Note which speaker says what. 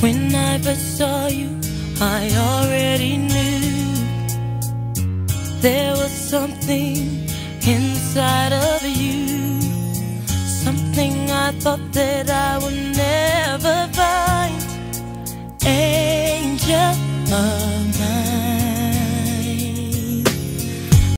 Speaker 1: When I first saw you, I already knew there was something inside of you, something I thought that I would never find. Angel.